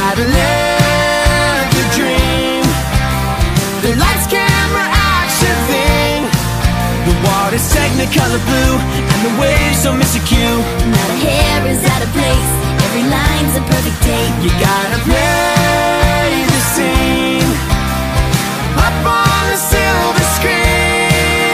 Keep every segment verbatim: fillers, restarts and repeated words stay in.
gotta live the dream. The lights, camera, action thing. The water's technicolor blue, and the waves don't miss a cue. Not a hair is out of place, every line's a perfect take. You gotta play the scene up on the silver screen.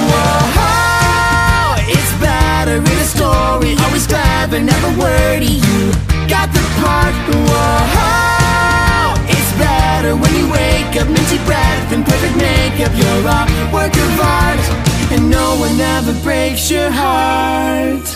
Whoa, it's better in a story, always clever, never wordy. You got the part. Whoa, it's better when you wake up, minty breath and perfect makeup. You're a work of art, and no one ever breaks your heart.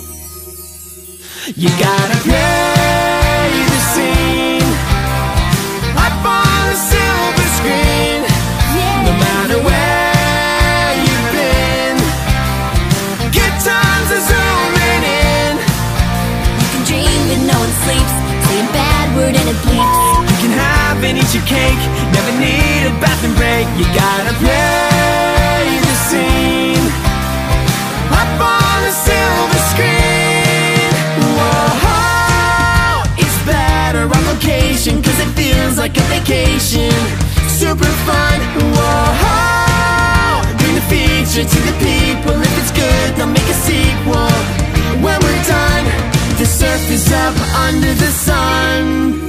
You gotta play the scene up on the silver screen. No matter where you've been, good times are zooming in. You can dream that no one sleeps, say a bad word and it bleeps. You can have and eat your cake, never need a bathroom break. You gotta play the scene up on the silver screen. Whoa, it's better on location, cause it feels like a vacation. Super fun. Whoa, bring the feature to the people. If it's good, they'll make a sequel. When we're done, the surface up under the sun.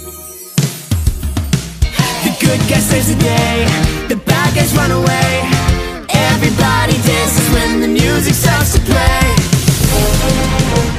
The good guy saves the day, the bad guys run away. Everybody dances when the music starts to play.